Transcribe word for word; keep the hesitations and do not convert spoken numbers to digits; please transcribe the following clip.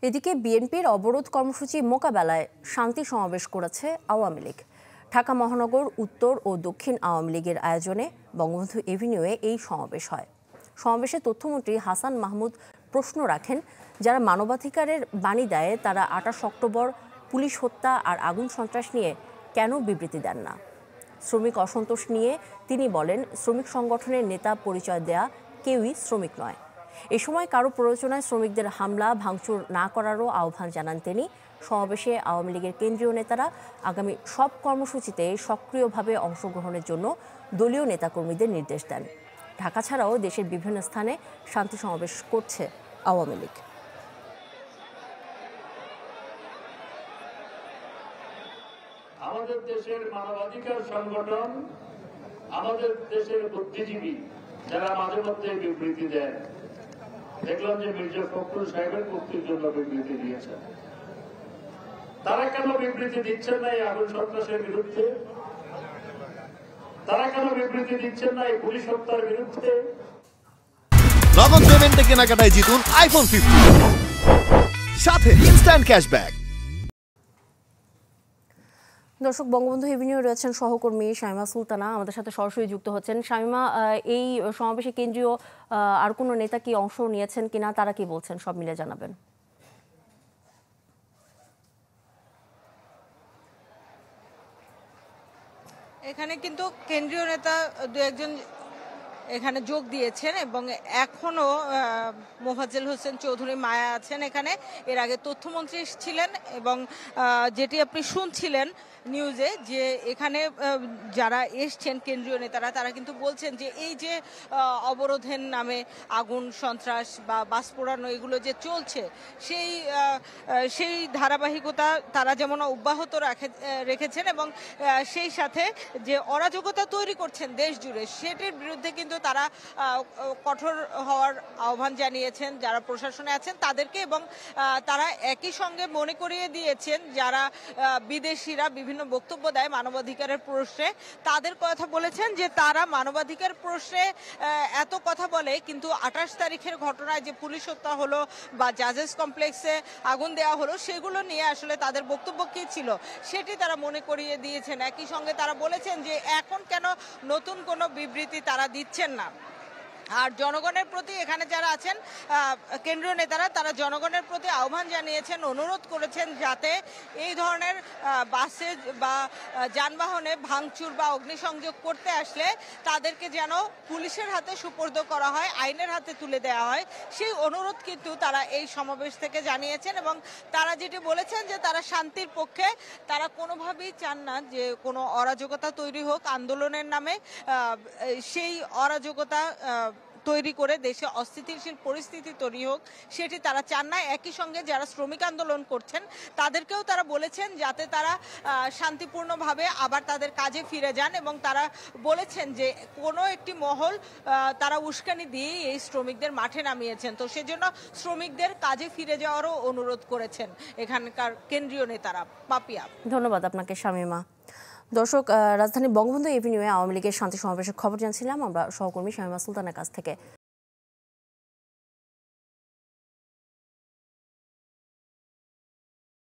এদিকে বিএনপির অবরোধ কর্মসূচি মোকাবেলায় শান্তি সমাবেশ করেছে আওয়ামী লীগ। ঢাকা মহানগর উত্তর ও দক্ষিণ আওয়ামী লীগের আয়োজনে বঙ্গবন্ধু এভিনিউয়ে এই সমাবেশ হয়। সমাবেশে তথ্যমন্ত্রী হাসান মাহমুদ প্রশ্ন রাখেন, যারা মানবাধিকারের বাণী দেয় তারা আঠাশ অক্টোবর পুলিশ হত্যা আর আগুন সন্ত্রাস নিয়ে কেন বিবৃতি দেন না। শ্রমিক অসন্তোষ নিয়ে তিনি বলেন, শ্রমিক সংগঠনের নেতা পরিচয় দেয়া কেউই শ্রমিক নয়। এ সময় কারো প্ররোচনায় শ্রমিকদের হামলা ভাঙচুর না করারও আহ্বান জানান তিনি। সমাবেশে আওয়ামী লীগের কেন্দ্রীয় নেতারা আগামী সব কর্মসূচিতে সক্রিয়ভাবে অংশগ্রহণের জন্য দলীয় নেতাকর্মীদের নির্দেশ দেন। ঢাকা ছাড়াও দেশের বিভিন্ন স্থানে শান্তি সমাবেশ করছে আওয়ামী লীগ। আমাদের দেশের মানবাধিকার সংগঠন, আমাদের দেশের বুদ্ধিজীবী যারা মাঝে মধ্যে বিবৃতি দেন, দেখলাম যে মির্জা ফখরুল সাহেবের মুক্তির জন্য বিবৃতি দিয়েছেন। তারা কেন বিবৃতি দিচ্ছেন না এই আগুন সন্ত্রাসের বিরুদ্ধে? তারা কেন বিবৃতি দিচ্ছেন না এই পুলিশ হত্যার বিরুদ্ধে? নগদ পেমেন্টে কেনাকাটায় জিতুন আইফোন ফিফটি, সাথে ইনস্ট্যান্ট ক্যাশব্যাক। দর্শক, বঙ্গবন্ধু এভিনিউ রয়েছেন সহকর্মী শামিমা সুলতানা, আমাদের সাথে সরাসরি যুক্ত হচ্ছেন। শামিমা, এই সমাবেশে কেন্দ্রীয় আর কোনো নেতা কি অংশ নিয়েছেন কিনা, তারা কি বলছেন, সব মিলে জানাবেন। এখানে কিন্তু কেন্দ্রীয় নেতা দু একজন এখানে যোগ দিয়েছেন এবং এখনো মোফাজ্জেল হোসেন চৌধুরী মায়া আছেন এখানে। এর আগে তথ্যমন্ত্রী ছিলেন এবং যেটি আপনি শুনছিলেন নিউজে, যে এখানে যারা এসছেন কেন্দ্রীয় নেতারা, তারা কিন্তু বলছেন যে এই যে অবরোধের নামে আগুন সন্ত্রাস বা বাস পোড়ানো এগুলো যে চলছে, সেই সেই ধারাবাহিকতা তারা যেমন অব্যাহত রাখে রেখেছেন এবং সেই সাথে যে অরাজকতা তৈরি করছেন দেশ জুড়ে, সেটির বিরুদ্ধে কিন্তু তারা কঠোর হওয়ার আহ্বান জানিয়েছেন যারা প্রশাসনে আছেন তাদেরকে। এবং তারা একই সঙ্গে মনে করিয়ে দিয়েছেন যারা বিদেশিরা বিভিন্ন বক্তব্য দেয় মানবাধিকারের প্রশ্নে, তাদের কথা বলেছেন যে তারা মানবাধিকার প্রশ্নে এত কথা বলে, কিন্তু আঠাশ তারিখের ঘটনায় যে পুলিশ হত্যা হলো বা জাজেস কমপ্লেক্সে আগুন দেওয়া হলো, সেগুলো নিয়ে আসলে তাদের বক্তব্য কি ছিল সেটি তারা মনে করিয়ে দিয়েছেন। একই সঙ্গে তারা বলেছেন যে এখন কেন নতুন কোনো বিবৃতি তারা দিচ্ছেন না। আর জনগণের প্রতি এখানে যারা আছেন কেন্দ্রীয় নেতারা, তারা জনগণের প্রতি আহ্বান জানিয়েছেন, অনুরোধ করেছেন যাতে এই ধরনের বাসে বা যানবাহনে ভাঙচুর বা অগ্নিসংযোগ করতে আসলে তাদেরকে যেন পুলিশের হাতে সুপর্দ করা হয়, আইনের হাতে তুলে দেওয়া হয়। সেই অনুরোধ কিন্তু তারা এই সমাবেশ থেকে জানিয়েছেন এবং তারা যেটি বলেছেন যে তারা শান্তির পক্ষে, তারা কোনোভাবেই চান না যে কোনো অরাজকতা তৈরি হোক আন্দোলনের নামে, সেই অরাজকতা তৈরি করে দেশে অস্থিতিশীল পরিস্থিতি তৈরি হোক, সেটি তারা চান না। একই সঙ্গে যারা শ্রমিক আন্দোলন করছেন তাদেরকেও তারা বলেছেন যাতে তারা শান্তিপূর্ণভাবে আবার তাদের কাজে ফিরে যান এবং তারা বলেছেন যে কোনো একটি মহল তারা উস্কানি দিয়ে এই শ্রমিকদের মাঠে নামিয়েছেন, তো সেজন্য শ্রমিকদের কাজে ফিরে যাওয়ারও অনুরোধ করেছেন এখানকার কেন্দ্রীয় নেতারা। পাপিয়া, ধন্যবাদ আপনাকে শামিমা। দর্শক, রাজধানী বঙ্গবন্ধু এভিনিউয়ে আওয়ামী লীগের শান্তি সমাবেশের খবর জানছিলাম আমরা সহকর্মী শামিমা সুলতানের কাছ থেকে।